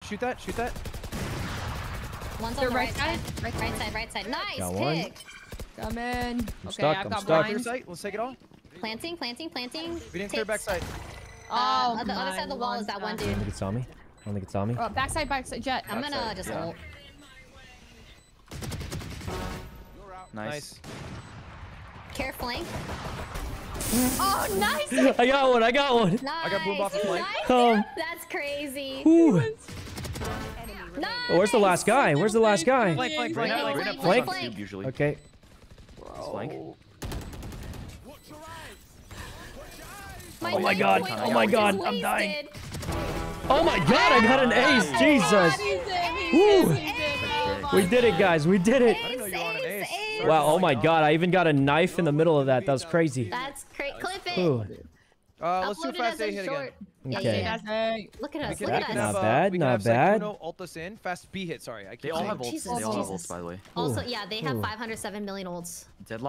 Shoot that. Shoot that. One's on the right side. Right side. Nice pick. Come in. I'm stuck. I've got Clear blind. sight. Let's take it all. Planting. We didn't clear backside. Oh, the other side of the wall is that one dude. I don't think it saw me. Oh, backside, jet. I'm gonna just ult. Nice. Care flank. Oh, nice. I got one. I got boom off the flank. That's crazy. Nice. Oh, where's the last guy? Flank. Usually. Okay. Flank. Oh my god. I'm dying. Oh my god, I got an ace. Jesus. Woo. We did it, guys. We did it. I didn't know you were on an ace. Wow. Oh my god. I even got a knife in the middle of that. That was crazy. That's great. Clip it. Ooh. Let's do fast A hit again. Okay. Look at us. Not bad. Not bad. Sykkuno ult us in. Fast B hit. Sorry. They all have ults. Jesus, They all have Jesus. ults, by the way. Also, yeah, they have 507 million ults. Deadlock.